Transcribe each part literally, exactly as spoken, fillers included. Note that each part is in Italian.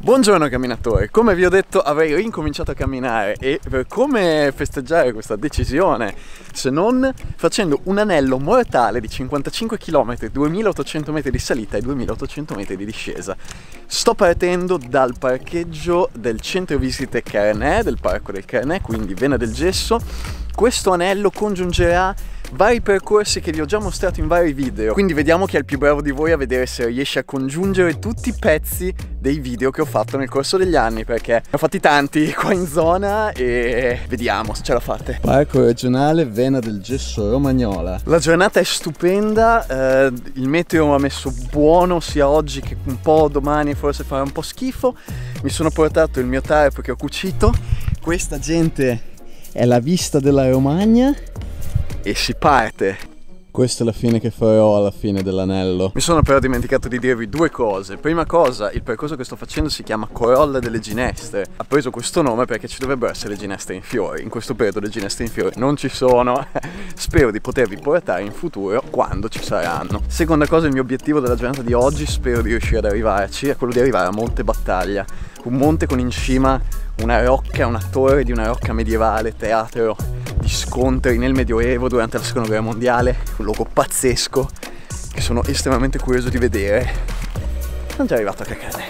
Buongiorno camminatori, come vi ho detto avrei rincominciato a camminare e per come festeggiare questa decisione se non facendo un anello mortale di cinquantacinque chilometri, duemilaottocento metri di salita e duemilaottocento metri di discesa. Sto partendo dal parcheggio del centro visite Carnè, del parco del Carnè, quindi Vena del Gesso. Questo anello congiungerà vari percorsi che vi ho già mostrato in vari video, quindi vediamo chi è il più bravo di voi a vedere se riesce a congiungere tutti i pezzi dei video che ho fatto nel corso degli anni, perché ne ho fatti tanti qua in zona e vediamo se ce la fate. Parco regionale Vena del Gesso Romagnola. La giornata è stupenda, eh, il meteo ha messo buono sia oggi che un po' domani, forse farà un po' schifo. Mi sono portato il mio tarp che ho cucito. Questa, gente, è la vista della Romagna e si parte. Questa è la fine che farò alla fine dell'anello. Mi sono però dimenticato di dirvi due cose. Prima cosa, il percorso che sto facendo si chiama Corolla delle Ginestre. Ha preso questo nome perché ci dovrebbero essere le ginestre in fiori. In questo periodo le ginestre in fiori non ci sono. Spero di potervi portare in futuro quando ci saranno. Seconda cosa, il mio obiettivo della giornata di oggi, spero di riuscire ad arrivarci, è quello di arrivare a Monte Battaglia. Un monte con in cima una rocca, una torre di una rocca medievale, teatro di scontri nel Medioevo durante la seconda guerra mondiale, un luogo pazzesco che sono estremamente curioso di vedere. Sono già arrivato a Carnè.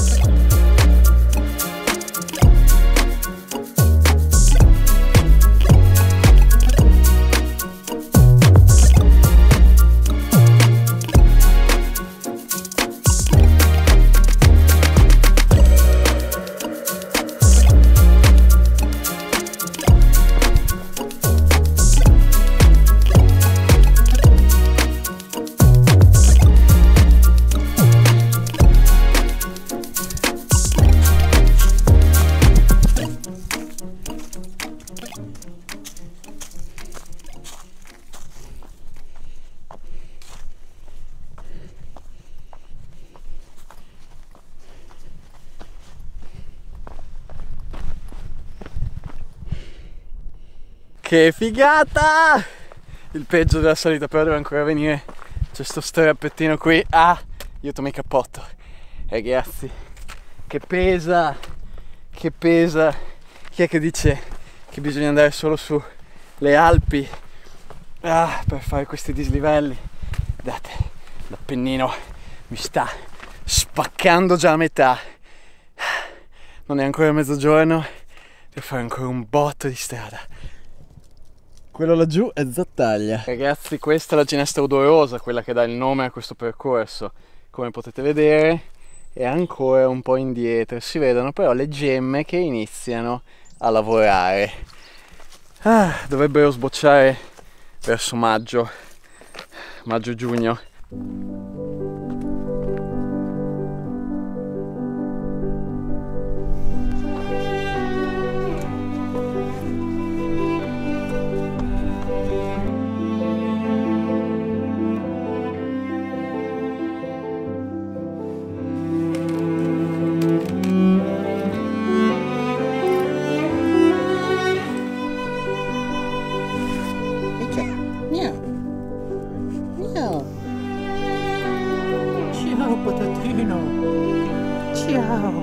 Che figata! Il peggio della salita però deve ancora venire. C'è sto strappettino qui. Ah, io tomo il cappotto. Ragazzi, che pesa, che pesa. Chi è che dice che bisogna andare solo sulle Alpi ah, per fare questi dislivelli? Guardate, l'Appennino mi sta spaccando già a metà. Non è ancora mezzogiorno, devo fare ancora un botto di strada. Quello laggiù è Zattaglia. Ragazzi, questa è la ginestra odorosa, quella che dà il nome a questo percorso. Come potete vedere è ancora un po' indietro, si vedono però le gemme che iniziano a lavorare. Ah, dovrebbero sbocciare verso maggio, maggio-giugno. Ciao patatino, ciao.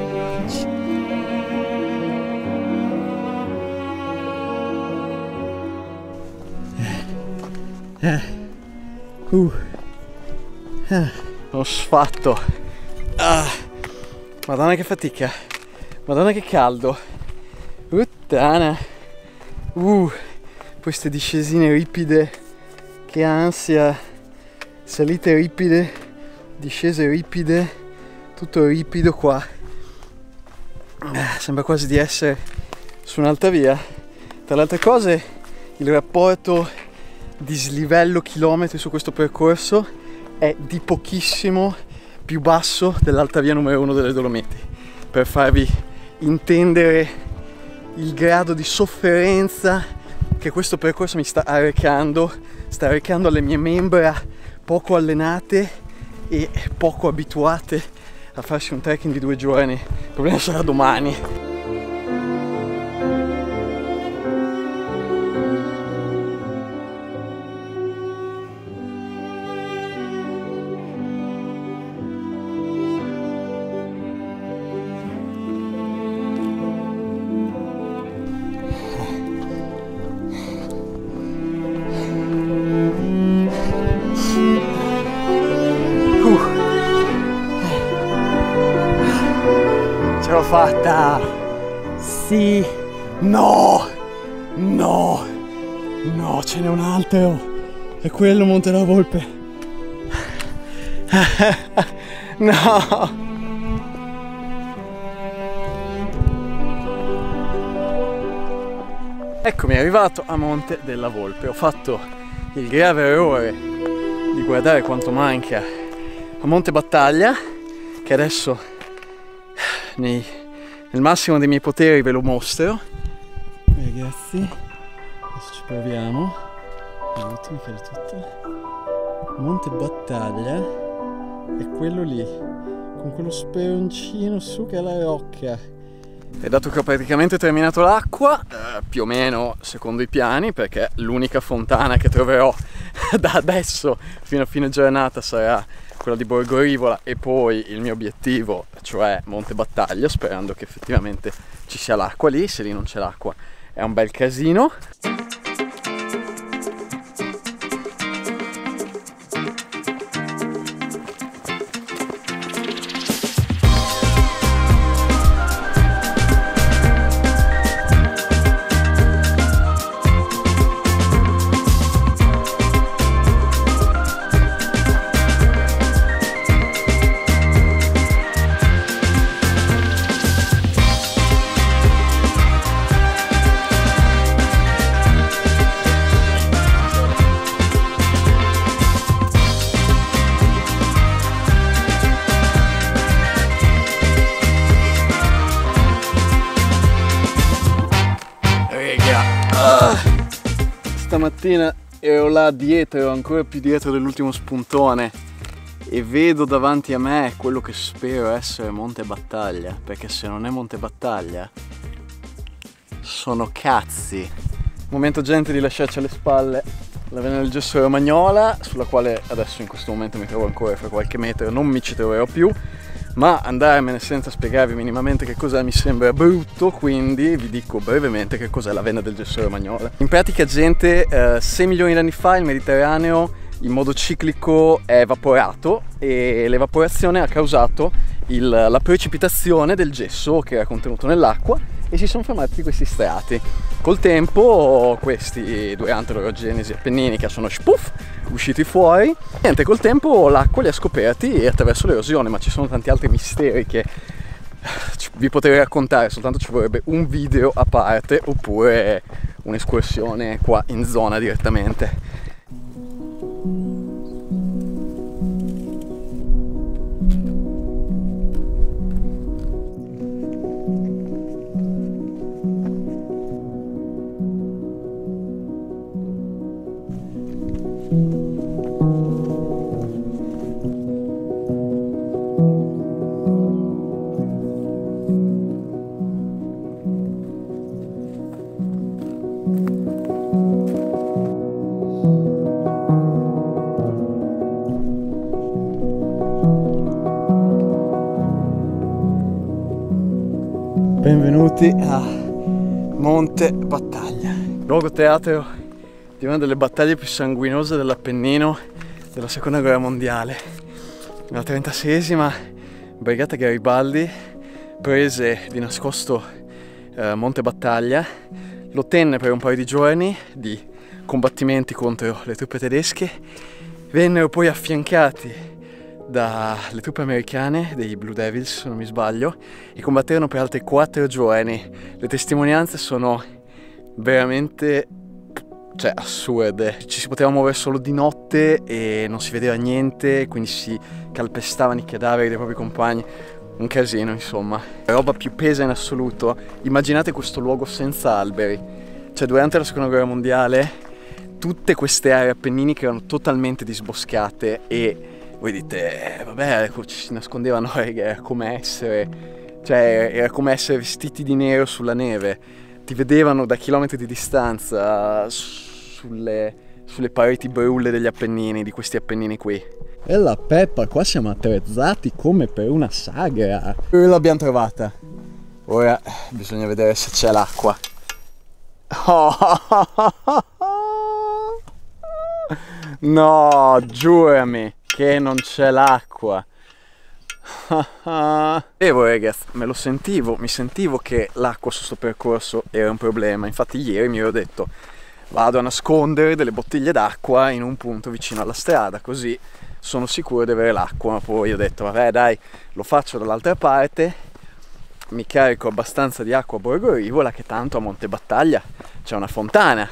Eh. Uh. Eh. Ho sfatto. Ah. Madonna che fatica. Madonna che caldo. Puttana. Uh. Queste discesine ripide. Che ansia. Salite ripide, discese ripide, tutto ripido qua. Sembra quasi di essere su un'alta via. Tra le altre cose, il rapporto dislivello chilometri su questo percorso è di pochissimo più basso dell'alta via numero uno delle Dolomiti, per farvi intendere il grado di sofferenza che questo percorso mi sta arrecando, sta arrecando alle mie membra poco allenate e poco abituate a farsi un trekking di due giorni. Il problema sarà domani. Ce l'ho fatta! Sì! No! No! No, ce n'è un altro! È quello Monte della Volpe! No! Eccomi arrivato a Monte della Volpe. Ho fatto il grave errore di guardare quanto manca a Monte Battaglia, che adesso nei, nel massimo dei miei poteri ve lo mostro. Ragazzi, adesso ci proviamo. Aiuto, mi cade tutto. Monte Battaglia è quello lì, con quello speroncino su che è la rocca. E dato che ho praticamente terminato l'acqua, eh, più o meno secondo i piani, perché l'unica fontana che troverò da adesso fino a fine giornata sarà quella di Borgo Rivola, e poi il mio obiettivo, cioè Monte Battaglia, sperando che effettivamente ci sia l'acqua lì. Se lì non c'è l'acqua è un bel casino. Stamattina ero là dietro, ero ancora più dietro dell'ultimo spuntone, e vedo davanti a me quello che spero essere Monte Battaglia, perché se non è Monte Battaglia sono cazzi. Momento gente di lasciarci alle spalle la vena del gesso romagnola, sulla quale adesso in questo momento mi trovo ancora fra qualche metro, non mi ci troverò più, ma andarmene senza spiegarvi minimamente che cos'è mi sembra brutto, quindi vi dico brevemente che cos'è la vena del gesso romagnola. In pratica, gente, eh, sei milioni di anni fa il Mediterraneo in modo ciclico è evaporato, e l'evaporazione ha causato il, la precipitazione del gesso che era contenuto nell'acqua, e si sono formati questi strati. Col tempo questi, durante l'orogenesi appenninica, sono spuff, usciti fuori. Niente, col tempo l'acqua li ha scoperti attraverso l'erosione, ma ci sono tanti altri misteri che vi potrei raccontare, soltanto ci vorrebbe un video a parte oppure un'escursione qua in zona direttamente. Benvenuti a Monte Battaglia, luogo teatro di una delle battaglie più sanguinose dell'Appennino della seconda guerra mondiale. La trentaseiesima Brigata Garibaldi prese di nascosto eh, Monte Battaglia, lo tenne per un paio di giorni di combattimenti contro le truppe tedesche, vennero poi affiancati dalle truppe americane, dei Blue Devils se non mi sbaglio, e combatterono per altri quattro giorni. Le testimonianze sono veramente, cioè, assurde. Ci si poteva muovere solo di notte e non si vedeva niente, quindi si calpestavano i cadaveri dei propri compagni. Un casino, insomma. La roba più pesa in assoluto. Immaginate questo luogo senza alberi. Cioè, durante la seconda guerra mondiale tutte queste aree appenniniche erano totalmente disboscate, e voi dite, eh, vabbè, ci si nascondevano, era come essere, cioè, era come essere vestiti di nero sulla neve. Ti vedevano da chilometri di distanza sulle, sulle pareti brulle degli Appennini, di questi Appennini qui. E la peppa, qua siamo attrezzati come per una sagra. E l'abbiamo trovata. Ora bisogna vedere se c'è l'acqua. Oh. No, giurami che non c'è l'acqua. Devo ragazzi, me lo sentivo, mi sentivo che l'acqua su questo percorso era un problema. Infatti ieri mi ero detto vado a nascondere delle bottiglie d'acqua in un punto vicino alla strada, così sono sicuro di avere l'acqua. Ma poi ho detto vabbè dai, lo faccio dall'altra parte, mi carico abbastanza di acqua a Borgo Rivola, che tanto a Monte Battaglia c'è una fontana.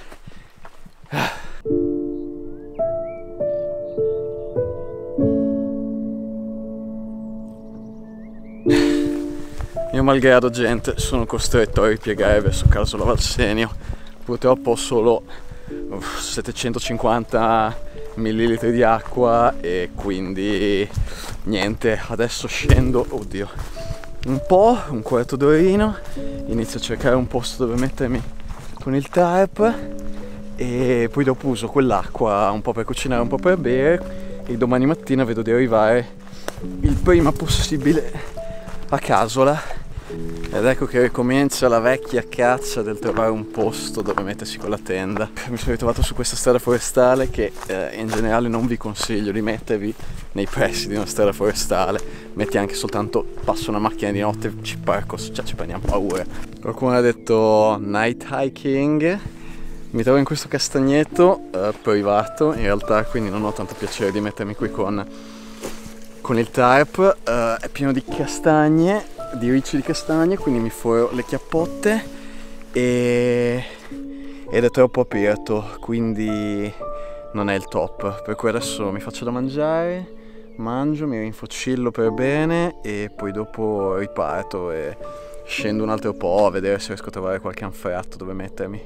Io malgrado gente sono costretto a ripiegare verso Casola Valsenio. Purtroppo ho solo settecentocinquanta millilitri di acqua e quindi niente, adesso scendo, oddio, un po', un quarto d'orino, inizio a cercare un posto dove mettermi con il tarp e poi dopo uso quell'acqua un po' per cucinare, un po' per bere, e domani mattina vedo di arrivare il prima possibile a Casola. Ed ecco che ricomincia la vecchia caccia del trovare un posto dove mettersi con la tenda. Mi sono ritrovato su questa strada forestale che eh, in generale non vi consiglio di mettervi nei pressi di una strada forestale. Metti anche soltanto, passa una macchina di notte, ci parco, cioè ci prendiamo paura. Qualcuno ha detto night hiking. Mi trovo in questo castagneto eh, privato in realtà, quindi non ho tanto piacere di mettermi qui con, con il tarp. Eh, è pieno di castagne, di ricci di castagne, quindi mi foro le chiappotte e... ed è troppo aperto, quindi non è il top. Per cui adesso mi faccio da mangiare, mangio, mi rinfocillo per bene e poi dopo riparto e scendo un altro po' a vedere se riesco a trovare qualche anfratto dove mettermi.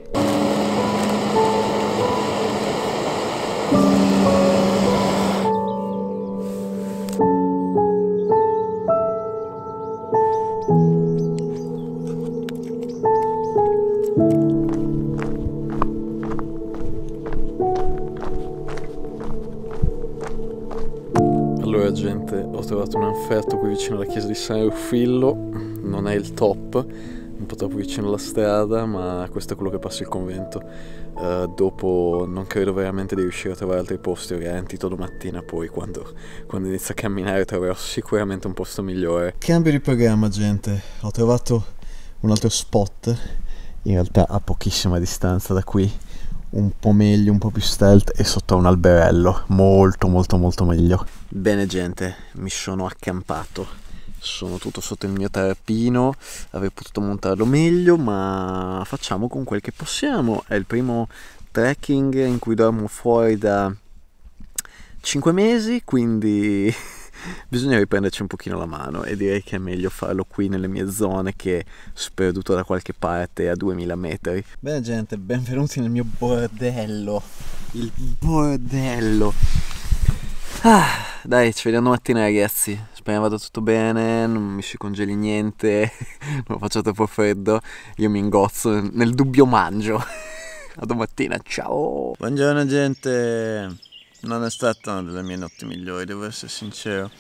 Allora gente, ho trovato un anfratto qui vicino alla chiesa di San Rufillo, non è il top, un po' troppo vicino alla strada, ma questo è quello che passa il convento. Uh, dopo non credo veramente di riuscire a trovare altri posti, ho garantito domattina, poi quando, quando inizio a camminare troverò sicuramente un posto migliore. Cambio di programma gente, ho trovato un altro spot, in realtà a pochissima distanza da qui, un po' meglio, un po' più stealth e sotto un alberello, molto molto molto meglio. Bene gente, mi sono accampato, sono tutto sotto il mio tarpino, avrei potuto montarlo meglio ma facciamo con quel che possiamo. È il primo trekking in cui dormo fuori da cinque mesi, quindi bisogna riprenderci un pochino la mano e direi che è meglio farlo qui nelle mie zone che sperduto da qualche parte a duemila metri. Bene gente, benvenuti nel mio bordello, il bordello. Ah, dai, ci vediamo domattina ragazzi, speriamo vada tutto bene, non mi si congeli niente, non faccia troppo freddo, io mi ingozzo, nel dubbio mangio. A domattina, ciao! Buongiorno gente, non è stata una delle mie notti migliori, devo essere sincero.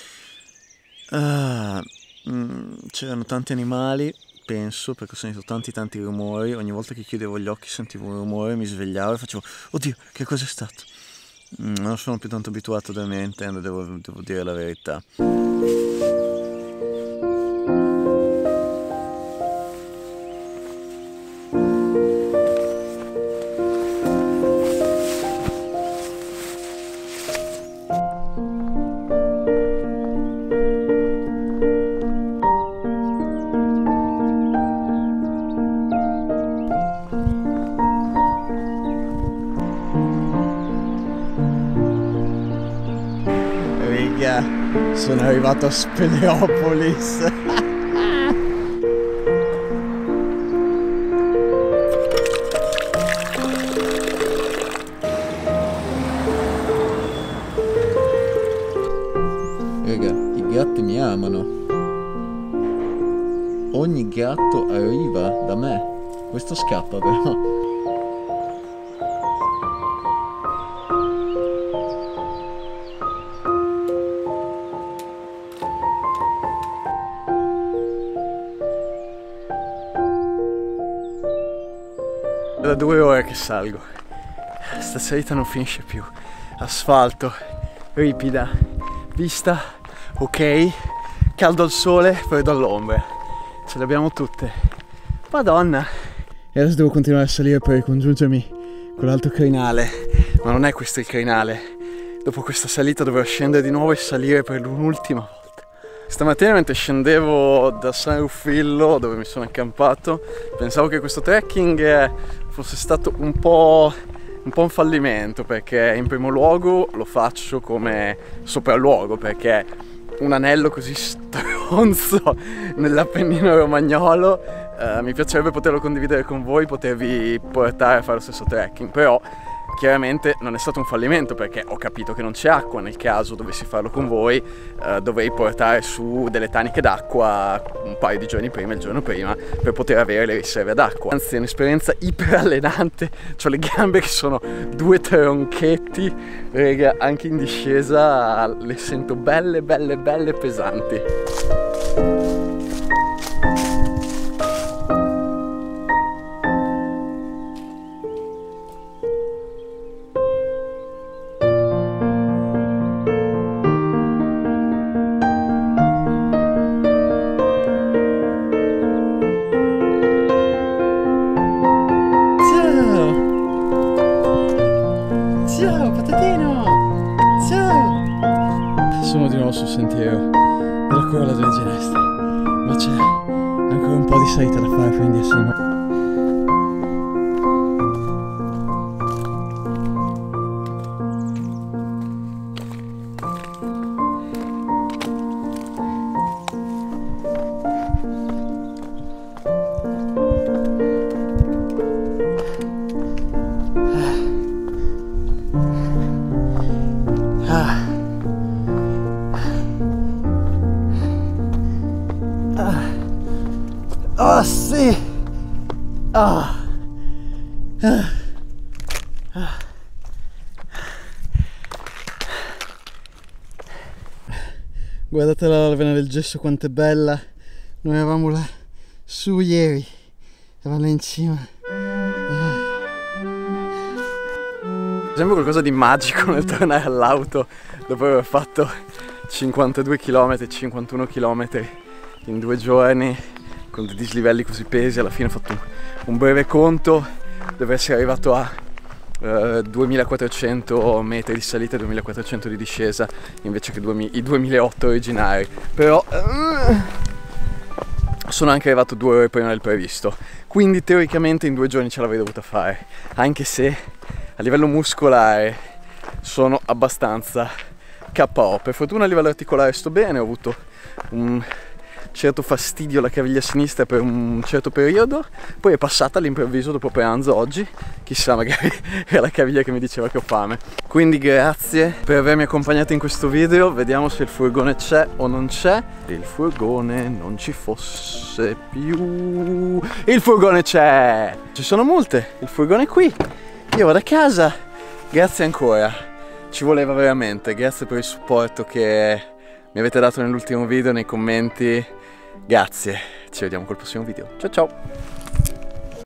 Ah, c'erano tanti animali, penso, perché ho sentito tanti tanti rumori, ogni volta che chiudevo gli occhi sentivo un rumore, mi svegliavo e facevo oddio, che cosa è stato? Non sono più tanto abituato da me, intendo, devo, devo dire la verità. Sono arrivato a Speleopolis. Raga, i gatti mi amano. Ogni gatto arriva da me. Questo scappa però. Da due ore che salgo, sta salita non finisce più, asfalto, ripida, vista ok, caldo al sole, freddo all'ombra. Ce le abbiamo tutte. Madonna. E adesso devo continuare a salire per ricongiungermi con l'altro crinale. Ma non è questo il crinale. Dopo questa salita dovrò scendere di nuovo e salire per un'ultima volta. Stamattina mentre scendevo da San Ruffillo, dove mi sono accampato, pensavo che questo trekking fosse stato un po', un po' un fallimento, perché in primo luogo lo faccio come sopralluogo, perché un anello così stronzo nell'Appennino romagnolo eh, mi piacerebbe poterlo condividere con voi, potervi portare a fare lo stesso trekking, però chiaramente non è stato un fallimento, perché ho capito che non c'è acqua. Nel caso dovessi farlo con voi eh, dovrei portare su delle taniche d'acqua un paio di giorni prima, il giorno prima, per poter avere le riserve d'acqua. Anzi, è un'esperienza iperallenante, ho le gambe che sono due tronchetti, rega, anche in discesa le sento belle belle belle pesanti. Ciao patatino! Ciao! Sono di nuovo sul sentiero della Corolla delle Ginestre, ma c'è ancora un po' di salita da fare prima di essere in... Oh sì! Oh. Ah. Ah. Guardate l'alvena del gesso quanto è bella. Noi eravamo là su ieri, eravamo là in cima. Sembra qualcosa di magico nel tornare all'auto dopo aver fatto cinquantadue chilometri, cinquantuno chilometri in due giorni con dei dislivelli così pesi. Alla fine ho fatto un, un breve conto, deve essere arrivato a uh, duemilaquattrocento metri di salita e duemilaquattrocento di discesa invece che i duemilaotto originari, però uh, sono anche arrivato due ore prima del previsto, quindi teoricamente in due giorni ce l'avrei dovuta fare, anche se a livello muscolare sono abbastanza K O. Per fortuna a livello articolare sto bene, ho avuto un certo fastidio alla caviglia sinistra per un certo periodo, poi è passata all'improvviso dopo pranzo oggi, chissà, magari è la caviglia che mi diceva che ho fame. Quindi grazie per avermi accompagnato in questo video, vediamo se il furgone c'è o non c'è. Il furgone non ci fosse più, il furgone c'è, ci sono multe, il furgone è qui, io vado a casa, grazie ancora, ci voleva veramente, grazie per il supporto che mi avete dato nell'ultimo video, nei commenti. Grazie, ci vediamo col prossimo video. Ciao ciao!